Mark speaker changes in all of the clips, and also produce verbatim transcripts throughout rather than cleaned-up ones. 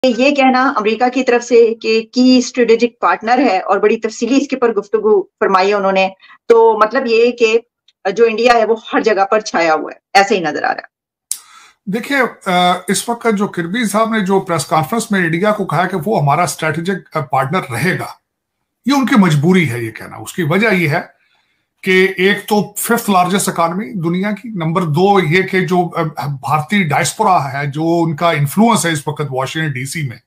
Speaker 1: ये कहना अमेरिका की तरफ से कि की स्ट्रेटेजिक पार्टनर है और बड़ी तफसीली इसके ऊपर गुफ्तगू फरमाई है उन्होंने, तो मतलब ये कि जो इंडिया है वो हर जगह पर छाया हुआ है, ऐसे ही नजर आ रहा है।
Speaker 2: देखिए, इस वक्त जो किरबी साहब ने जो प्रेस कॉन्फ्रेंस में इंडिया को कहा कि वो हमारा स्ट्रेटेजिक पार्टनर रहेगा, ये उनकी मजबूरी है ये कहना। उसकी वजह ये है कि एक तो फिफ्थ लार्जेस्ट इकॉनमी दुनिया की, नंबर दो ये कि जो भारतीय डायस्पोरा है, जो उनका इन्फ्लुएंस है इस वक्त वॉशिंगटन डीसी में,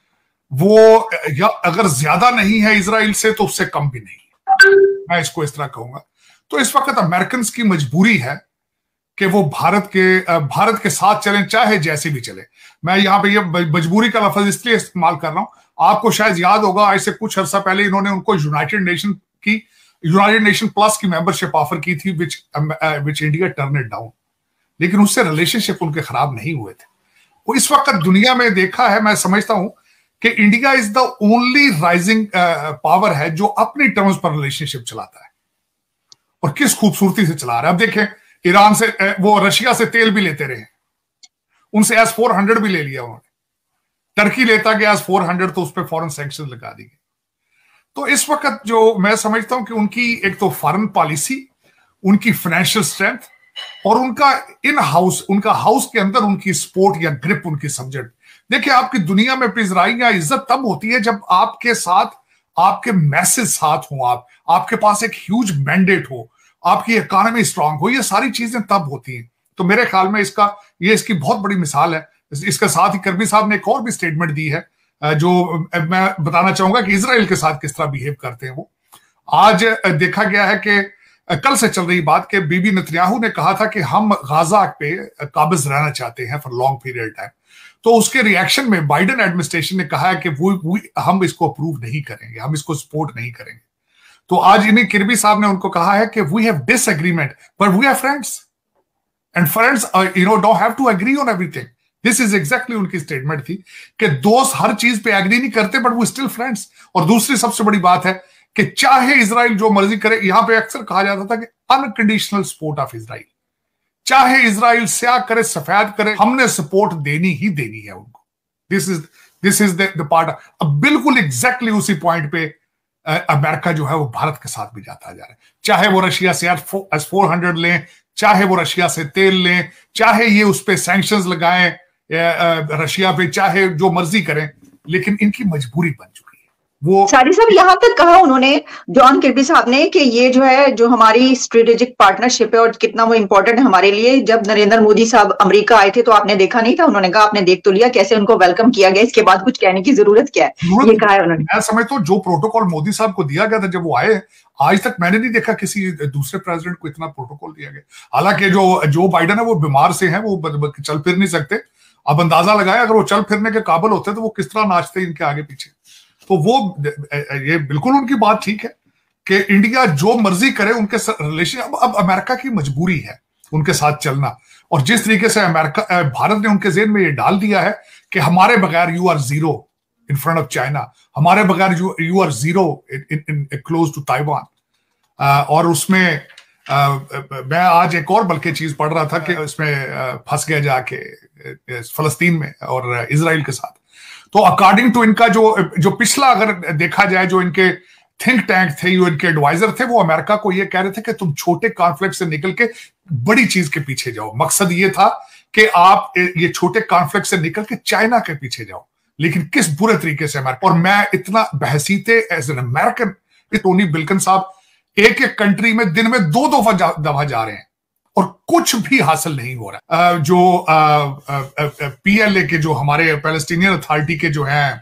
Speaker 2: वो या अगर ज्यादा नहीं है इजराइल से तो उससे कम भी नहीं, मैं इसको इस तरह कहूंगा। तो इस वक्त अमेरिकन की मजबूरी है कि वो भारत के भारत के साथ चलें, चाहे जैसे भी चले। मैं यहां पे ये मजबूरी का लफ्ज इसलिए इस्तेमाल कर रहा हूं, आपको शायद याद होगा आज से कुछ अर्सा पहले इन्होंने उनको यूनाइटेड नेशन की यूनाइटेड नेशन प्लस की मेंबरशिप ऑफर की थी, which which India turn it down, लेकिन उससे रिलेशनशिप उनके खराब नहीं हुए थे। वो इस वक्त दुनिया में देखा है, मैं समझता हूं कि India is the only rising power है जो अपनी टर्म्स पर रिलेशनशिप चलाता है, और किस खूबसूरती से चला रहा है। अब देखें, ईरान से वो रशिया से तेल भी लेते रहे, उनसे एस फोर हंड्रेड भी ले लिया उन्होंने। टर्की लेता गया एस फोर हंड्रेड, तो उस पर फॉरेन सैंक्शन लगा दी गई। तो इस वक्त जो मैं समझता हूं कि उनकी एक तो फॉरेन पॉलिसी, उनकी फाइनेंशियल स्ट्रेंथ और उनका इन हाउस, उनका हाउस के अंदर उनकी सपोर्ट या ग्रिप, उनकी सब्जेक्ट। देखिए, आपकी दुनिया में पिजराई या इज्जत तब होती है जब आपके साथ आपके मैसेज साथ हो, आप आपके पास एक ह्यूज मैंडेट हो, आपकी इकोनॉमी स्ट्रांग हो, ये सारी चीजें तब होती हैं। तो मेरे ख्याल में इसका ये इसकी बहुत बड़ी मिसाल है। इसके साथ ही किरबी साहब ने एक और भी स्टेटमेंट दी है, जो मैं बताना चाहूंगा कि इजराइल के साथ किस तरह बिहेव करते हैं वो। आज देखा गया है कि कल से चल रही बात कि बीबी नेतन्याहू ने कहा था कि हम गाजा पे काबिज रहना चाहते हैं फॉर लॉन्ग पीरियड टाइम। तो उसके रिएक्शन में बाइडेन एडमिनिस्ट्रेशन ने कहा है कि वो, वो हम इसको अप्रूव नहीं करेंगे, हम इसको सपोर्ट नहीं करेंगे। तो आज इन्हीं किरबी साहब ने उनको कहा है कि we have disagreement but we are friends, and friends you know don't have to agree on everything. This is exactly उनकी स्टेटमेंट थी कि दोस्त हर चीज पे एग्री नहीं करते बट वी स्टिल फ्रेंड्स। और दूसरी सबसे बड़ी बात है कि चाहे इजराइल जो मर्जी करे, यहां पे अक्सर कहा जाता था कि अनकंडीशनल सपोर्ट ऑफ इजराइल, चाहे इजराइल स्याह करे सफेद करे, हमने सपोर्ट देनी ही देनी है उनको। This is this is the part. अब बिल्कुल एग्जैक्टली उसी पॉइंट पे अमेरिका जो है वो भारत के साथ भी जाता जा रहा है। चाहे वो रशिया से एस फोर हंड्रेड लें, चाहे वो रशिया से तेल लें, चाहे ये उस पर सैंक्शंस लगाएं रशिया पे, चाहे जो मर्जी करें, लेकिन इनकी मजबूरी बन चुकी है। वो
Speaker 1: सारी साहब यहाँ तक कहा उन्होंने, जॉन किरबी साहब ने, कि ये जो है जो हमारी स्ट्रेटेजिक पार्टनरशिप है और कितना वो इम्पोर्टेंट है हमारे लिए। जब नरेंद्र मोदी साहब अमेरिका आए थे तो आपने देखा नहीं था, उन्होंने कहा आपने देख तो लिया कैसे उनको वेलकम किया गया, इसके बाद कुछ कहने की जरूरत क्या है, ये कहा है उन्होंने।
Speaker 2: मैं समझता हूं जो प्रोटोकॉल मोदी साहब को दिया गया था जब वो आए, आज तक मैंने नहीं देखा किसी दूसरे प्रेसिडेंट को इतना प्रोटोकॉल दिया गया। हालांकि जो जो बाइडेन है वो बीमार से हैं, वो चल फिर नहीं सकते। अब अंदाजा लगाए अगर वो चल फिरने के काबिल होते तो वो किस तरह नाचते इनके आगे पीछे। तो वो ये बिल्कुल उनकी बात ठीक है कि इंडिया जो मर्जी करे उनके रिलेशन। अब, अब अमेरिका की मजबूरी है उनके साथ चलना, और जिस तरीके से अमेरिका भारत ने उनके जेहन में ये डाल दिया है कि हमारे बगैर you are zero in front of China, हमारे बगैर you you are zero in in close to Taiwan. और उसमें आ, मैं आज एक और बल्कि चीज पढ़ रहा था कि इसमें फंस गया जाके फलस्तीन में और इजराइल के साथ। तो अकॉर्डिंग टू इनका जो जो पिछला अगर देखा जाए, जो इनके थिंक टैंक थे, जो इनके एडवाइजर थे, वो अमेरिका को ये कह रहे थे कि तुम छोटे कॉन्फ्लिक्ट से निकल के बड़ी चीज के पीछे जाओ। मकसद ये था कि आप ये छोटे कॉन्फ्लिक्ट से निकल के चाइना के पीछे जाओ, लेकिन किस बुरे तरीके से अमेरिका। और मैं इतना बहसीते as an American, Tony Blinken साहब एक एक कंट्री में दिन में दो दो दफा जा रहे हैं और कुछ भी हासिल नहीं हो रहा। जो पीएलए के जो हमारे पैलेस्टीनियन अथॉरिटी के जो हैं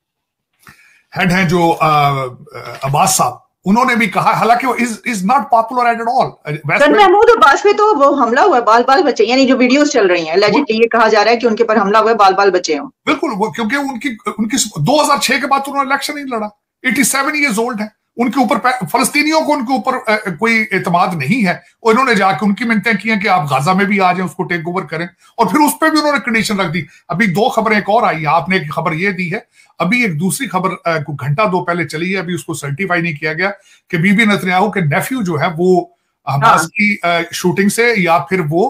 Speaker 2: हेड हैं, जो अब्बास साहब, उन्होंने भी कहा, हालांकि वो is is not popular at all.
Speaker 1: Mahmoud Abbas पे तो वो हमला हुआ है, बाल बाल बचे, यानी जो वीडियोस चल रही हैं लेजिटली ये कहा जा रहा है कि उनके पर हमला हुआ है, बाल बाल बचे हो।
Speaker 2: बिल्कुल, वो क्योंकि उनकी उनकी दो हज़ार छह के बाद तो उन्होंने इलेक्शन नहीं लड़ा। सत्तासी इयर्स ओल्ड है, उनके ऊपर फलस्तीनियों को उनके ऊपर कोई एतमाद नहीं है। और इन्होंने जाके उनकी मिन्नतें की हैं कि आप गाजा में भी आ जाएं, उसको टेक ओवर करें, और फिर उस पर भी उन्होंने कंडीशन रख दी। अभी दो खबरें एक और आई, आपने एक खबर ये दी है, अभी एक दूसरी खबर घंटा दो पहले चली है, अभी उसको सर्टिफाई नहीं किया गया, कि बीबी नेतन्याहू के नेफ्यू जो है वो हमास की शूटिंग से या फिर वो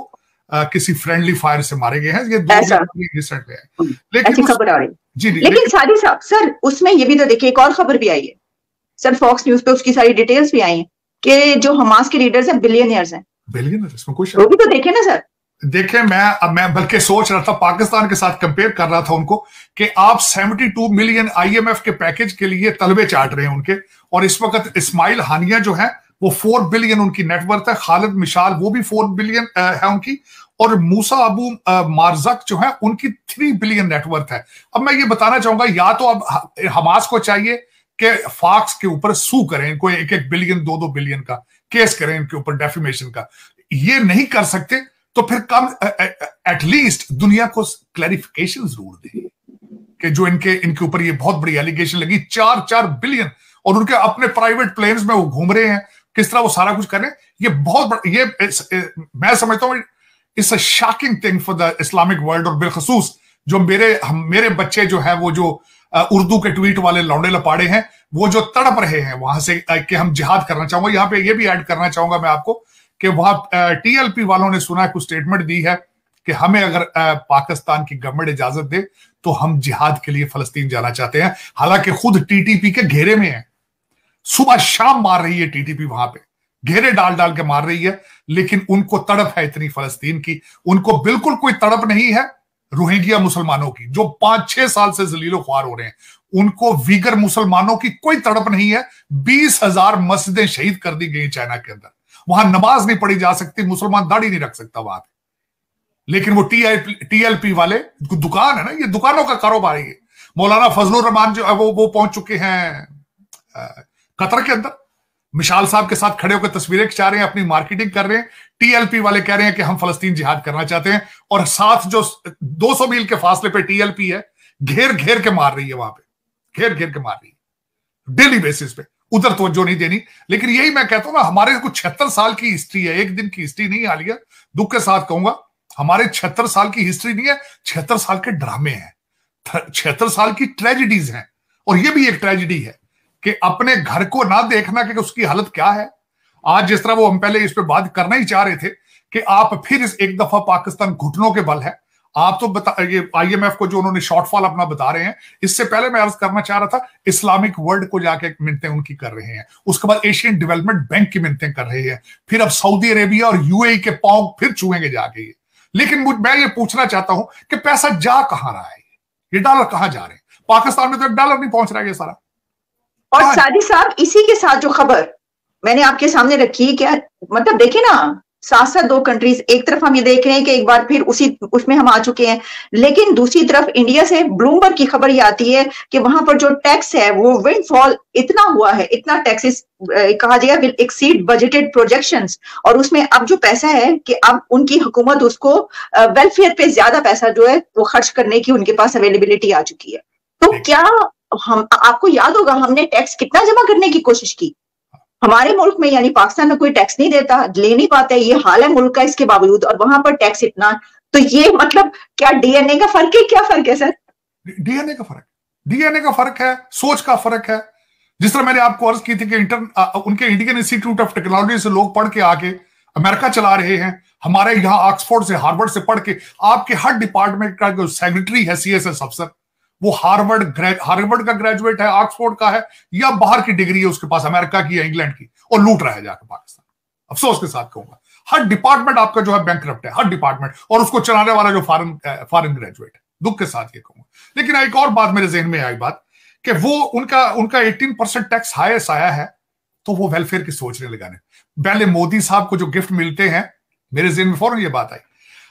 Speaker 2: आ, किसी फ्रेंडली फायर से मारे गए हैं। ये दो रिसेंट में है,
Speaker 1: लेकिन खबर आ रही
Speaker 2: जी जी।
Speaker 1: लेकिन सादी साहब सर उसमें ये भी तो देखिए, एक और खबर भी आई है सर, फॉक्स न्यूज पे उसकी सारी डिटेल्स भी आई हैं कि जो हमास के लीडर्स हैं बिलियनियर्स हैं।
Speaker 2: बिलियनियर्स, इसमें कुछ
Speaker 1: वो भी तो देखे ना सर।
Speaker 2: देखे, मैं अब मैं बल्कि सोच रहा था, पाकिस्तान के साथ कंपेयर कर रहा था उनको कि आप बहत्तर मिलियन आईएमएफ के पैकेज के लिए तलबे चाट रहे हैं उनके, और इस वक्त इस्माइल हानिया जो है वो फोर बिलियन उनकी नेटवर्थ है, खालिद मिशाल वो भी फोर बिलियन है उनकी, और मूसा अबू मार्जक जो है उनकी थ्री बिलियन नेटवर्थ है। अब मैं ये बताना चाहूंगा, या तो अब हमास को चाहिए कि फॉक्स के ऊपर सू करें, इनको एक एक बिलियन दो दो बिलियन का केस करें इनके ऊपर डेफिमेशन का, ये नहीं कर सकते तो फिर कम एटलीस्ट दुनिया को क्लैरिफिकेशन जरूर दें कि जो इनके इनके ऊपर ये बहुत बड़ी एलिगेशन लगी, चार चार बिलियन, और उनके अपने प्राइवेट प्लेन्स में वो घूम रहे हैं, किस तरह वो सारा कुछ कर रहे हैं, ये बहुत बड़ा, ये इस, इस, मैं समझता हूं it's a shocking thing for the Islamic world, और बिलखसूस जो मेरे हम मेरे बच्चे जो है वो जो उर्दू के ट्वीट वाले लौंडे लपाड़े हैं, वो जो तड़प रहे हैं वहां से कि हम जिहाद करना चाहूंगा। यहां पे ये भी ऐड करना चाहूंगा मैं आपको कि वहां टीएलपी वालों ने सुना है, कुछ स्टेटमेंट दी है कि हमें अगर पाकिस्तान की गवर्नमेंट इजाजत दे तो हम जिहाद के लिए फलस्तीन जाना चाहते हैं। हालांकि खुद टीटीपी के घेरे में है, सुबह शाम मार रही है टीटीपी, वहां पे घेरे डाल डाल के मार रही है, लेकिन उनको तड़प है इतनी फलस्तीन की, उनको बिल्कुल कोई तड़प नहीं है रोहिंग्या मुसलमानों की जो पांच छह साल से जलीलो ख्वार हो रहे हैं, उनको वीगर मुसलमानों की कोई तड़प नहीं है। बीस हजार मस्जिदें शहीद कर दी गई चाइना के अंदर, वहां नमाज नहीं पढ़ी जा सकती, मुसलमान दाढ़ी नहीं रख सकता वहां पे, लेकिन वो टीएलपी वाले दुकान है ना, ये दुकानों का कारोबार है। मौलाना फजलुर रहमान जो है वो वो पहुंच चुके हैं कतर के अंदर, मिशाल साहब के साथ खड़े होकर तस्वीरें खिंचा रहे हैं, अपनी मार्केटिंग कर रहे हैं। टीएलपी वाले कह रहे हैं कि हम फलस्तीन जिहाद करना चाहते हैं, और साथ जो दो सौ मील के फासले पे टीएलपी है, घेर घेर के मार रही है वहां पे, घेर घेर के मार रही है डेली बेसिस पे, उधर तवज्जो नहीं देनी। लेकिन यही मैं कहता हूं ना, हमारे कुछ छिहत्तर साल की हिस्ट्री है, एक दिन की हिस्ट्री नहीं आ लिया, दुख के साथ कहूंगा हमारे छिहत्तर साल की हिस्ट्री नहीं है, छिहत्तर साल के ड्रामे हैं, छिहत्तर साल की ट्रेजिडीज हैं। और ये भी एक ट्रेजिडी है कि अपने घर को ना देखना कि उसकी हालत क्या है। आज जिस तरह वो हम पहले इस पे बात करना ही चाह रहे थे कि आप फिर इस एक दफा पाकिस्तान घुटनों के बल है, आप तो बता ये आईएमएफ को जो उन्होंने शॉर्टफॉल अपना बता रहे हैं, इससे पहले मैं अर्ज करना चाह रहा था इस्लामिक वर्ल्ड को जाके मिनतें उनकी कर रहे हैं, उसके बाद एशियन डेवलपमेंट बैंक की मिनतें कर रहे हैं, फिर अब सऊदी अरेबिया और यूएई के पांव फिर छुएंगे जाके ये। लेकिन मैं ये पूछना चाहता हूं कि पैसा जा कहां रहा है, ये डॉलर कहां जा रहे हैं? पाकिस्तान में तो एक डॉलर नहीं पहुंच रहा है ये सारा।
Speaker 1: और सादी साहब इसी के साथ जो खबर मैंने आपके सामने रखी, क्या मतलब देखिए ना, साथ साथ दो कंट्रीज, एक तरफ हम ये देख रहे हैं कि एक बार फिर उसी उसमें हम आ चुके हैं, लेकिन दूसरी तरफ इंडिया से ब्लूमबर्ग की खबर ये आती है कि वहां पर जो टैक्स है वो विंडफॉल इतना हुआ है, इतना टैक्सेस कहा जाएगा विल एक्सीड बजटेड प्रोजेक्शंस, और उसमें अब जो पैसा है कि अब उनकी हुकूमत उसको वेलफेयर पे ज्यादा पैसा जो है वो खर्च करने की उनके पास अवेलेबिलिटी आ चुकी है। तो क्या हम, आपको याद होगा हमने टैक्स कितना जमा करने की कोशिश की, हमारे मुल्क में यानी पाकिस्तान में कोई टैक्स नहीं देता, ले नहीं पाता, ये हाल है मुल्क का इसके बावजूद, और वहां पर टैक्स इतना, तो ये मतलब क्या डीएनए का फर्क है? क्या फर्क है सर?
Speaker 2: डीएनए का फर्क, डीएनए का फर्क है, सोच का फर्क है। जिस तरह मैंने आपको अर्ज की थी कि इंटर उनके इंडियन इंस्टीट्यूट ऑफ टेक्नोलॉजी से लोग पढ़ के आके अमेरिका चला रहे हैं, हमारे यहाँ ऑक्सफोर्ड से हार्वर्ड से पढ़ के आपके हर डिपार्टमेंट का जो सेक्रेटरी है सीएसएस अफसर वो हार्वर्ड हार्वर्ड का ग्रेजुएट है, ऑक्सफोर्ड का है, या बाहर की डिग्री है उसके पास, अमेरिका की या इंग्लैंड की, और लूट रहा है जाकर पाकिस्तान। अफसोस के साथ कहूंगा हर डिपार्टमेंट आपका जो है बैंकरप्ट है, हर डिपार्टमेंट, और उसको चलाने वाला जो फॉरेन फॉरेन ग्रेजुएट है, दुख के साथ ये कहूंगा। लेकिन एक और बात मेरे जहन में आई बात कि वो उनका उनका अठारह परसेंट टैक्स हाईएस्ट आया है, तो वो वेलफेयर की सोचने लगाने। पहले मोदी साहब को जो गिफ्ट मिलते हैं, मेरे जहन में फौरन ये बात आई,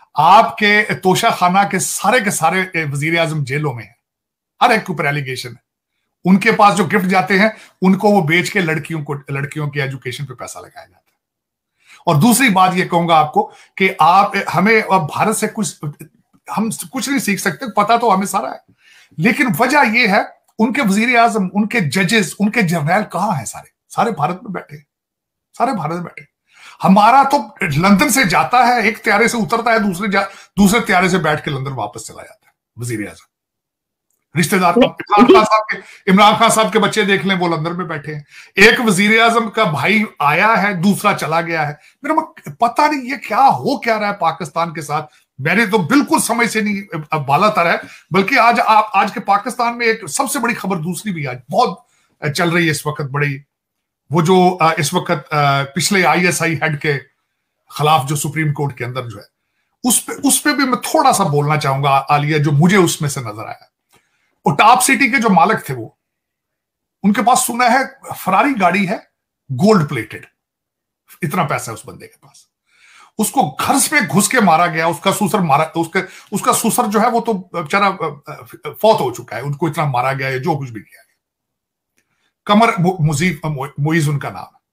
Speaker 2: आपके तोशा खाना के सारे के सारे वजीर आजम जेलों में है, हर एक के ऊपर एलिगेशन है, उनके पास जो गिफ्ट जाते हैं उनको वो बेच के लड़कियों को लड़कियों की एजुकेशन पे पैसा लगाया जाता है। और दूसरी बात ये कहूंगा आपको कि आप हमें अब भारत से कुछ हम कुछ नहीं सीख सकते, पता तो हमें सारा है, लेकिन वजह ये है उनके वजीर आजम, उनके जजेस, उनके जर्नैल कहां है? सारे सारे भारत में बैठे, सारे भारत में बैठे। हमारा तो लंदन से जाता है, एक त्यारे से उतरता है, दूसरे दूसरे त्यारे से बैठ के लंदन वापस चला जाता है वजीर आजम। रिश्तेदार इमरान खान साहब के इमरान खान साहब के बच्चे देख लें, वो लंदन में बैठे हैं। एक वजीर आजम का भाई आया है, दूसरा चला गया है। मेरा पता नहीं ये क्या हो क्या रहा है पाकिस्तान के साथ। मैंने तो बिल्कुल समझ से नहीं बाला तर है। बल्कि आज आप आज के पाकिस्तान में एक सबसे बड़ी खबर दूसरी भी आज बहुत चल रही है इस वक्त, बड़ी वो जो इस वक्त पिछले आईएसआई हेड के खिलाफ जो सुप्रीम कोर्ट के अंदर जो है, उस पे उस पे भी मैं थोड़ा सा बोलना चाहूंगा आलिया, जो मुझे उसमें से नजर आया। और टॉप सिटी के जो मालिक थे वो, उनके पास सुना है फरारी गाड़ी है, गोल्ड प्लेटेड, इतना पैसा है उस बंदे के पास। उसको घर में घुस के मारा गया, उसका ससुर मारा, उसके उसका ससुर जो है वो तो बेचारा फौत हो चुका है, उनको इतना मारा गया है जो कुछ भी किया गया। कमर मुजीब मुइज उनका नाम है।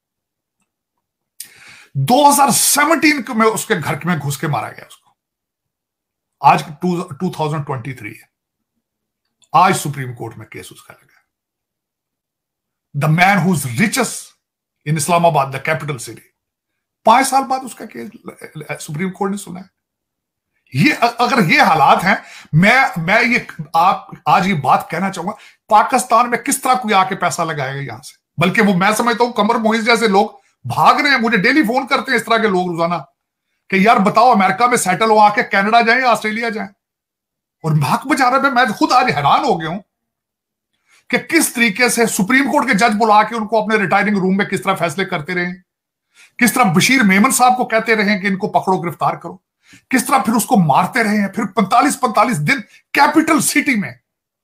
Speaker 2: दो हज़ार सत्रह में उसके घर में घुस के मारा गया उसको। आज टू थाउजेंड ट्वेंटी थ्री है, आज सुप्रीम कोर्ट में केस उसका लगा। The man who is richest in Islamabad, the capital city, पांच साल बाद उसका केस सुप्रीम कोर्ट ने सुना है। ये अगर ये हालात हैं, मैं मैं ये आप आज ये बात कहना चाहूंगा, पाकिस्तान में किस तरह कोई आके पैसा लगाएगा यहां से। बल्कि वो मैं समझता हूं कमर मोइज जैसे लोग भाग रहे हैं। मुझे डेली फोन करते हैं इस तरह के लोग रोजाना कि यार बताओ अमेरिका में सेटल हो, आके कनाडा जाएं या ऑस्ट्रेलिया जाएं। और भाग बेचारा पे मैं खुद आज हैरान हो गया हूं कि किस तरीके से सुप्रीम कोर्ट के जज बुला के उनको अपने रिटायरिंग रूम में किस तरह फैसले करते रहे, किस तरह बशीर मेमन साहब को कहते रहे कि इनको पकड़ो, गिरफ्तार करो, किस तरह फिर उसको मारते रहे हैं, फिर पैंतालीस पैंतालीस दिन कैपिटल सिटी में।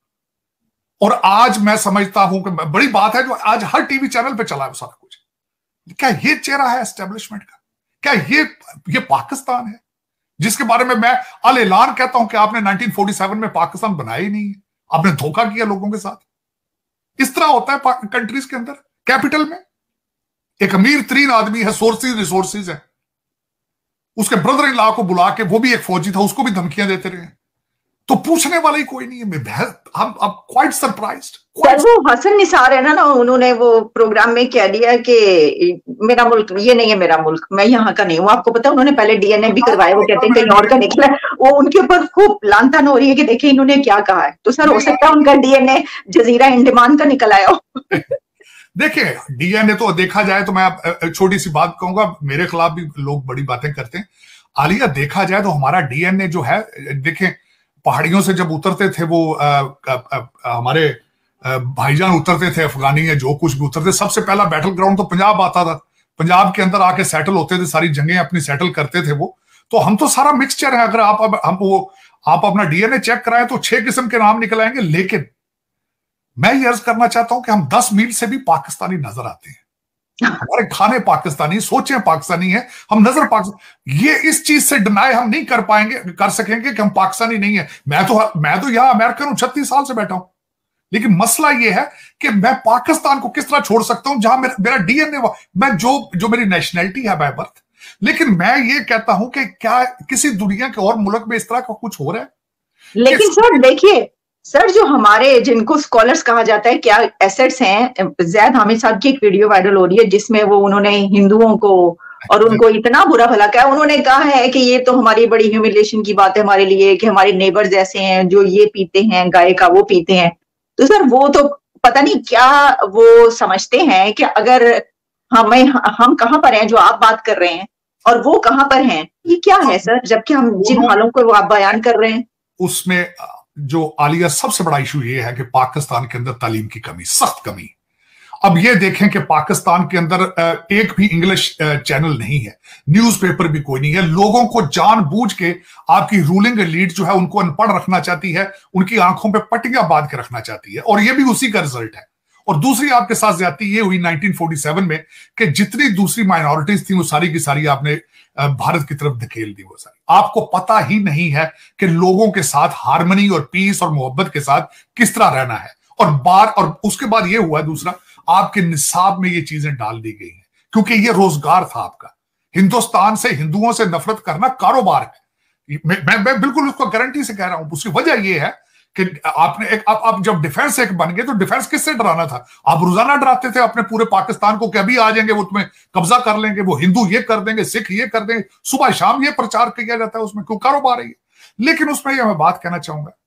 Speaker 2: और आज मैं समझता हूं कि बड़ी बात है जो आज हर टीवी चैनल पे चला है सारा कुछ। क्या ये चेहरा है एस्टेब्लिशमेंट का? क्या ये ये पाकिस्तान है जिसके बारे में मैं अल ऐलान कहता हूं कि आपने नाइनटीन फोर्टी सेवन में पाकिस्तान बनाया ही नहीं है, आपने धोखा किया लोगों के साथ। इस तरह होता है कंट्रीज के अंदर। कैपिटल में एक अमीर तरीन आदमी है, सोर्सेज रिसोर्सेज है, उसके ब्रदर इन लॉ को बुला के, वो भी एक फौजी था, उसको भी धमकियां देते रहे, तो पूछने वाला ही कोई नहीं है। हम अब क्वाइट सरप्राइज्ड।
Speaker 1: सर वो हसन निसार है ना ना उन्होंने वो प्रोग्राम में कह दिया कि मेरा मुल्क ये नहीं है, मेरा मुल्क, मैं यहाँ का नहीं हूँ। आपको पता है उन्होंने पहले डीएनए भी करवाया, वो कहते हैं कहीं और का निकला। वो उनके ऊपर खूब लानतान हो रही है कि देखिए इन्होंने क्या कहा है। तो सर हो सकता है उनका डीएनए जजीरा इंडमान का निकल आया हो।
Speaker 2: देखिए डीएनए तो देखा जाए तो मैं छोटी सी बात कहूंगा, मेरे खिलाफ भी लोग बड़ी बातें करते हैं। आलिया देखा जाए तो हमारा डीएनए जो है, देखें पहाड़ियों से जब उतरते थे वो आ, आ, आ, आ, हमारे आ, भाईजान उतरते थे, अफगानी या जो कुछ भी उतरते, सबसे पहला बैटल ग्राउंड तो पंजाब आता था। पंजाब के अंदर आके सेटल होते थे, सारी जंगें अपनी सेटल करते थे वो। तो हम तो सारा मिक्सचर है। अगर आप हम वो आप अपना डीएनए चेक कराएं तो छह किस्म के नाम निकल आएंगे। लेकिन मैं ये अर्ज करना चाहता हूं कि हम दस मील से भी पाकिस्तानी नजर आते हैं। हमारे खाने पाकिस्तानी, सोचे पाकिस्तानी है, हम नजर पाकिस्तानी। ये इस चीज से डिनाई हम नहीं कर पाएंगे, कर सकेंगे कि हम पाकिस्तानी नहीं है। मैं तो मैं तो यहां अमेरिकन हूं, छत्तीस साल से बैठा हूं। लेकिन मसला ये है कि मैं पाकिस्तान को किस तरह छोड़ सकता हूं जहां मेरा, मेरा डीएनए, मैं जो जो मेरी नेशनैलिटी है बाय बर्थ। लेकिन मैं ये कहता हूं कि क्या किसी दुनिया के और मुल्क में इस तरह का कुछ हो रहा है?
Speaker 1: लेकिन सर देखिए सर, जो हमारे जिनको स्कॉलर्स कहा जाता है, क्या एसेट्स हैं। जैद हामिद साहब की एक वीडियो वायरल हो रही है जिसमें वो उन्होंने हिंदुओं को और उनको इतना बुरा भला कहा। उन्होंने कहा है कि ये तो हमारी बड़ी ह्यूमिलेशन की बात है हमारे लिए कि हमारे नेबर्स ऐसे हैं जो ये पीते हैं, गाय का वो पीते हैं। तो सर वो तो पता नहीं क्या वो समझते हैं कि अगर हमें हम कहाँ पर हैं जो आप बात कर रहे हैं और वो कहाँ पर हैं, ये क्या है सर? जबकि हम जिन हालों को वो आप बयान कर रहे हैं, उसमें
Speaker 2: जो आलिया सबसे बड़ा इशू ये है कि पाकिस्तान के अंदर तालीम की कमी, सख्त कमी। अब ये देखें कि पाकिस्तान के अंदर एक भी इंग्लिश चैनल नहीं है, न्यूज़पेपर भी कोई नहीं है। लोगों को जानबूझ के आपकी रूलिंग एलीट जो है उनको अनपढ़ रखना चाहती है, उनकी आंखों पे पट्टियां बांध के रखना चाहती है, और ये भी उसी का रिजल्ट है। और दूसरी आपके साथ ज्यादती ये हुई नाइनटीन फोर्टी सेवन में कि जितनी दूसरी माइनॉरिटीज थी वो सारी की सारी आपने भारत की तरफ धकेल दी। वो सारी आपको पता ही नहीं है कि लोगों के साथ हार्मनी और पीस और मोहब्बत के साथ किस तरह रहना है। और बार और उसके बाद ये हुआ दूसरा, आपके निसाब में ये चीजें डाल दी गई हैं क्योंकि ये रोजगार था आपका। हिंदुस्तान से हिंदुओं से नफरत करना कारोबार है। मैं, मैं, मैं बिल्कुल उसको गारंटी से कह रहा हूं। उसकी वजह यह है कि आपने एक आप, आप जब डिफेंस एक बन गए तो डिफेंस किससे डराना था? आप रोजाना डराते थे अपने पूरे पाकिस्तान को कि अभी आ जाएंगे वो तुम्हें कब्जा कर लेंगे, वो हिंदू ये कर देंगे, सिख ये कर देंगे, सुबह शाम ये प्रचार किया जाता है। उसमें क्यों? कारोबार है। लेकिन उसमें यह मैं बात कहना चाहूंगा,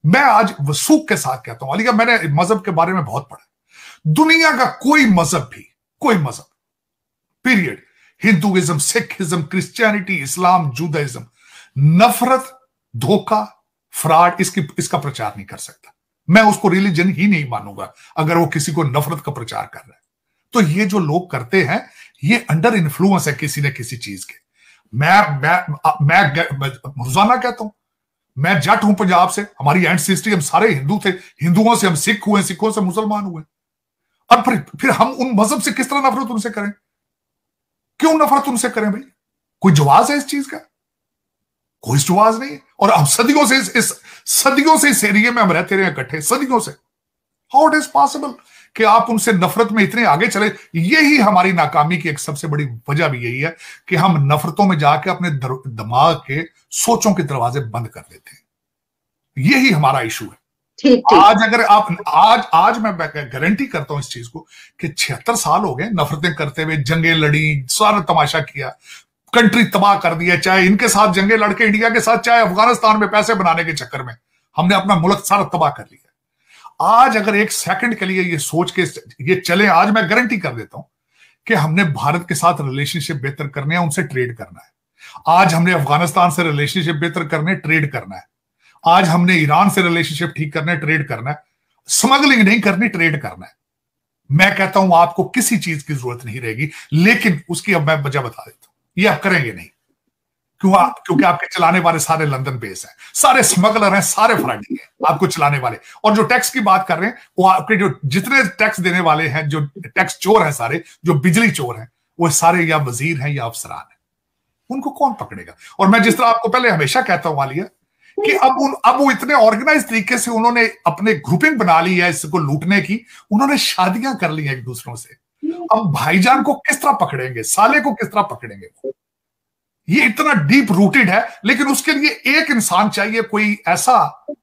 Speaker 2: मैं आज वसूख के साथ कहता हूं, अली, मैंने मजहब के बारे में बहुत पढ़ा, दुनिया का कोई मजहब भी, कोई मजहब period, Hinduism, Sikhism, Christianity, Islam, Judaism, नफरत, धोखा, फ्रॉड, इसकी इसका प्रचार नहीं कर सकता। मैं उसको रिलीजन ही नहीं मानूंगा अगर वो किसी को नफरत का प्रचार कर रहा है। तो ये जो लोग करते हैं ये अंडर इन्फ्लुएंस है किसी न किसी चीज के। मैं मैं मैं रोजाना कहता हूं, मैं जट हूं पंजाब से, हमारी एंसेस्ट्री, हम सारे हिंदू थे, हिंदुओं से हम सिख हुए, सिखों से मुसलमान हुए, और फिर फिर हम उन मजहब से किस तरह नफरत उनसे करें? क्यों नफरत उनसे करें भाई? कोई जवाब है इस चीज का? कोई जवाब नहीं। और हम सदियों से इस, इस सदियों से इस एरिया में हम रहते रहे इकट्ठे, सदियों से। हाउ इट इज पॉसिबल कि आप उनसे नफरत में इतने आगे चले? यही हमारी नाकामी की एक सबसे बड़ी वजह भी यही है कि हम नफरतों में जाके अपने दिमाग के सोचों के दरवाजे बंद कर देते हैं। यही हमारा इशू है। ठीक, ठीक। आज अगर आप आज आज मैं गारंटी करता हूं इस चीज को कि छिहत्तर साल हो गए नफरतें करते हुए, जंगें लड़ी, सारा तमाशा किया, कंट्री तबाह कर दिया, चाहे इनके साथ जंगें लड़के इंडिया के साथ, चाहे अफगानिस्तान में पैसे बनाने के चक्कर में हमने अपना मुल्क सारा तबाह कर लिया। आज अगर एक सेकंड के लिए ये सोच के ये चले, आज मैं गारंटी कर देता हूं कि हमने भारत के साथ रिलेशनशिप बेहतर करने हैं, उनसे ट्रेड करना है। आज हमने अफगानिस्तान से रिलेशनशिप बेहतर करने, ट्रेड करना है। आज हमने ईरान से रिलेशनशिप ठीक करना है, ट्रेड करना है। स्मगलिंग नहीं करनी, ट्रेड करना है। मैं कहता हूं आपको किसी चीज की जरूरत नहीं रहेगी, लेकिन उसकी अब मैं वजह बता देता हूं, ये आप करेंगे नहीं। क्यों? आप क्योंकि आपके चलाने वाले सारे लंदन बेस हैं, सारे स्मगलर हैं, सारे फ्रॉडी हैं आपको चलाने वाले। और जो टैक्स की बात कर रहे हैं, वो आपके जो जितने टैक्स देने वाले हैं, जो टैक्स चोर हैं सारे, जो बिजली चोर हैं, वो सारे या वजीर हैं या अफसरान हैं। उनको कौन पकड़ेगा? और मैं जिस तरह आपको पहले हमेशा कहता हूं वालिया कि अब उन अब वो इतने ऑर्गेनाइज तरीके से उन्होंने अपने ग्रुपिंग बना ली है इसको लूटने की, उन्होंने शादियां कर ली हैं एक दूसरों से। अब भाईजान को किस तरह पकड़ेंगे? साले को किस तरह पकड़ेंगे? ये इतना डीप रूटेड है। लेकिन उसके लिए एक इंसान चाहिए, कोई ऐसा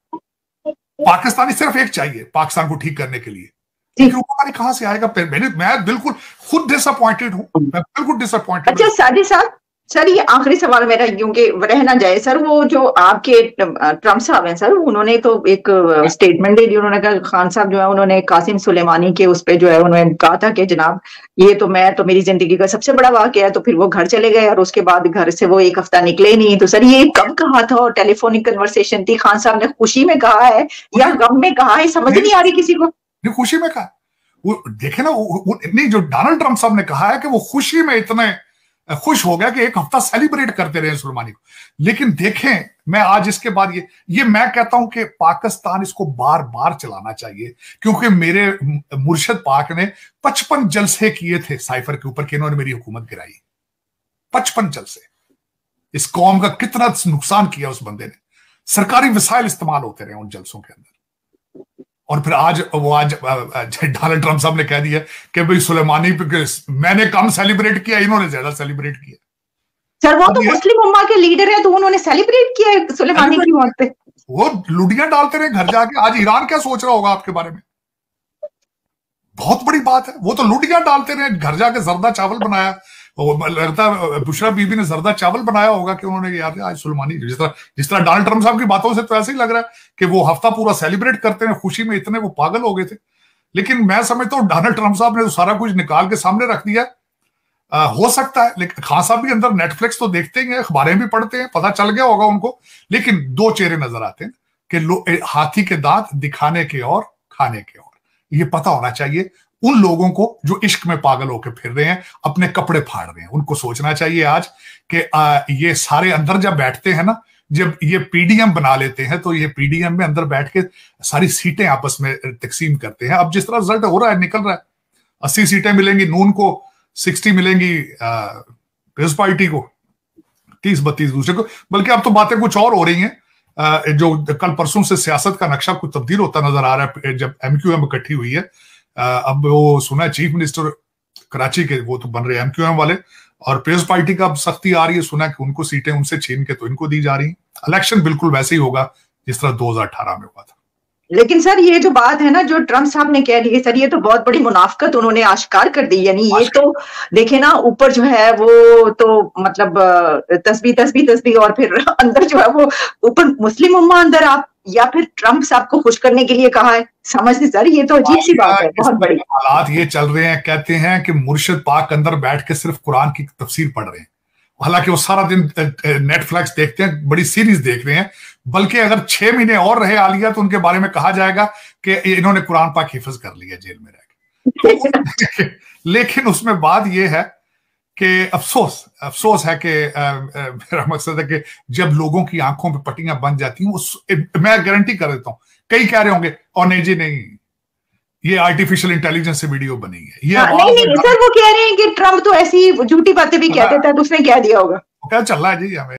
Speaker 2: पाकिस्तानी सिर्फ एक चाहिए पाकिस्तान को ठीक करने के लिए। लेकिन वो पता नहीं कहां से आएगा। मैंने मैं बिल्कुल खुद डिसअपॉइंटेड हूं, मैं बिल्कुल डिसअपॉइंटेड।
Speaker 1: अच्छा सादी साहब, सर ये आखिरी सवाल मेरा, क्योंकि रह ना जाए सर, वो जो आपके ट्रम्प साहब हैं सर, उन्होंने तो एक स्टेटमेंट दे दी। उन्होंने कहा खान साहब जो है उन्होंने कासिम सुलेमानी के उस पे जो है उन्होंने कहा था कि जनाब ये तो मैं तो मेरी जिंदगी का सबसे बड़ा वाकया है। तो फिर वो घर चले गए और उसके बाद घर से वो एक हफ्ता निकले नहीं। तो सर ये कब कहा था और टेलीफोनिक कन्वर्सेशन थी? खान साहब ने खुशी में कहा है या गम में कहा है? समझ नहीं आ रही किसी को।
Speaker 2: खुशी में कहा, वो देखे ना, वो नहीं, जो डोनाल्ड ट्रम्प साहब ने कहा है कि वो खुशी में इतने खुश हो गया कि एक हफ्ता सेलिब्रेट करते रहे सुलेमानी को। लेकिन देखें, मैं आज इसके बाद ये ये मैं कहता हूं कि पाकिस्तान इसको बार बार चलाना चाहिए, क्योंकि मेरे मुर्शद पाक ने पचपन जलसे किए थे साइफर के ऊपर कि इन्होंने मेरी हुकूमत गिराई। पचपन जलसे। इस कौम का कितना नुकसान किया उस बंदे ने। सरकारी वसाइल इस्तेमाल होते रहे उन जलसों के अंदर। और फिर आज वो आज डोनाल्ड ट्रम्प साहब ने कह दिया कि भाई सुलेमानी पे मैंने कम सेलिब्रेट किया, इन्होंने ज्यादा सेलिब्रेट किया।
Speaker 1: सर वो तो मुस्लिम उम्मा के लीडर है, तो उन्होंने सेलिब्रेट किया सुलेमानी की मौत पे।
Speaker 2: वो लुटियां डालते रहे घर जाके। आज ईरान क्या सोच रहा होगा आपके बारे में? बहुत बड़ी बात है। वो तो लुटियां डालते रहे घर जाके, जर्दा चावल बनाया। लगता है बुशरा बीबी ने जर्दा चावल बनाया होगा कि उन्होंने यार आज सुलेमानी, जिस तरह जिस तरह डोनाल्ड ट्रम्प साहब की बातों से तो ऐसे ही लग रहा है कि वो हफ्ता पूरा सेलिब्रेट करते हैं खुशी में, इतने वो पागल हो गए थे। लेकिन मैं समझता हूँ डोनाल्ड ट्रम्प साहब ने तो सारा कुछ निकाल के सामने रख दिया। आ, हो सकता है, लेकिन खान साहब भी अंदर नेटफ्लिक्स तो देखते हैं, अखबारें भी पढ़ते हैं, पता चल गया होगा उनको। लेकिन दो चेहरे नजर आते हैं कि हाथी के दांत दिखाने के और खाने के और। ये पता होना चाहिए उन लोगों को जो इश्क में पागल होकर फिर रहे हैं, अपने कपड़े फाड़ रहे हैं। उनको सोचना चाहिए आज कि आ, ये सारे अंदर जब बैठते हैं ना, जब ये पीडीएम बना लेते हैं, तो ये पीडीएम में अंदर बैठ के सारी सीटें आपस में तकसीम करते हैं। अब जिस तरह रिजल्ट हो रहा है, निकल रहा है, अस्सी सीटें मिलेंगी नून को, सिक्सटी मिलेंगी पीपल्स पार्टी को, तीस बत्तीस दूसरे को। बल्कि अब तो बातें कुछ और हो रही हैं। जो कल परसों से सियासत का नक्शा कुछ तब्दील होता नजर आ रहा है। जब एमक्यूएम इकट्ठी हुई है, अब वो सुना है चीफ मिनिस्टर कराची के वो तो बन रहे हैं एमक्यूएम वाले, और पीपल्स पार्टी का अब सख्ती आ रही है, सुना है कि उनको सीटें उनसे छीन के तो इनको दी जा रही हैं। इलेक्शन बिल्कुल वैसे ही होगा जिस तरह दो हज़ार अठारह में हुआ था।
Speaker 1: लेकिन सर ये जो बात है ना जो ट्रम्प साहब ने कह दी है सर, ये तो बहुत बड़ी मुनाफिकत उन्होंने आश्कार कर दी। यानी ये तो देखे ना, ऊपर जो है वो तो मतलब तस्बीह तस्बीह तस्बीह और फिर अंदर जो है वो ऊपर मुस्लिम उम्मा अंदर आप या फिर ट्रंप साहब को खुश करने के लिए कहा है? समझते सर, ये तो अजीब सी बात है, बहुत बड़ी।
Speaker 2: हालात ये चल रहे हैं, कहते हैं कि मुर्शिद पाक अंदर बैठ के सिर्फ कुरान की तफसीर पढ़ रहे हैं, हालांकि वो सारा दिन नेटफ्लिक्स देखते हैं, बड़ी सीरीज देख रहे हैं। बल्कि अगर छह महीने और रहे आलिया तो उनके बारे में कहा जाएगा कि इन्होंने कुरान पाक हिफज कर लिया जेल में रह के। लेकिन उसमें बात यह है कि अफसोस अफसोस है कि मेरा मकसद है कि जब लोगों की आंखों पे पट्टियां बन जाती हैं, उस मैं गारंटी कर देता हूं, कई कह रहे होंगे और नहीं जी नहीं, ये आर्टिफिशियल इंटेलिजेंस से वीडियो बनी है, ये
Speaker 1: हाँ, नहीं नहीं सर, वो कह रहे हैं कि ट्रंप तो ऐसी झूठी बातें भी कहते थे, तो उसने कह दिया होगा।
Speaker 2: क्या चल रहा है जी हमें।